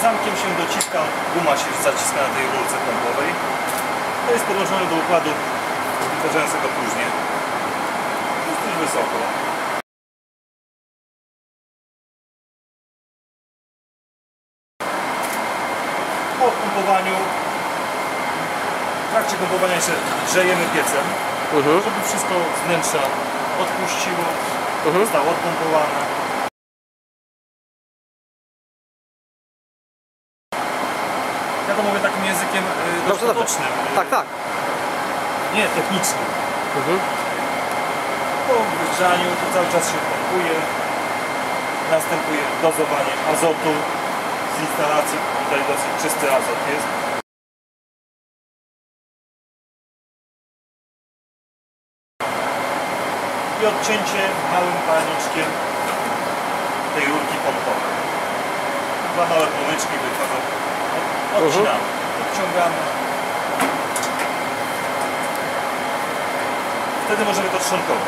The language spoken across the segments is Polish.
zamkiem się dociska, guma się zaciska na tej rurce pompowej. To jest podłączone do układu wytwarzającego próżnię. Jest dość wysoko. Po pompowaniu, w trakcie pompowania jeszcze grzejemy piecem, żeby wszystko z wnętrza odpuściło, zostało odpompowane. Ja to mówię takim językiem dość potocznym. Tak, tak. Nie technicznym. Po wygrzaniu to cały czas się pompuje. Następuje dozowanie azotu z instalacji. Tutaj dosyć czysty azot jest. I odcięcie małym palniczkiem tej rurki pompowej. Dwa małe płomyczki wychodzą. Odcinamy, odciągamy. Wtedy możemy to trzonkować.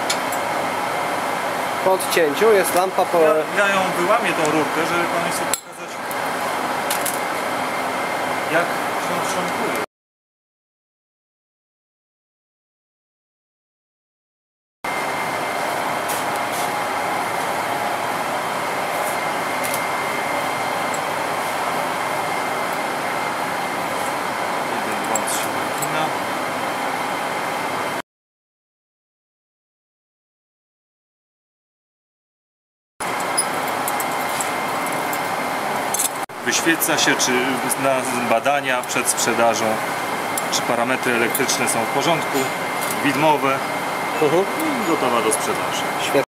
Po odcięciu jest lampa po... Ja ją wyłamię tą rurkę, żeby Państwu pokazać, jak się trzonkuje. Wyświeca się, czy na badania przed sprzedażą, czy parametry elektryczne są w porządku, widmowe i gotowa do sprzedaży.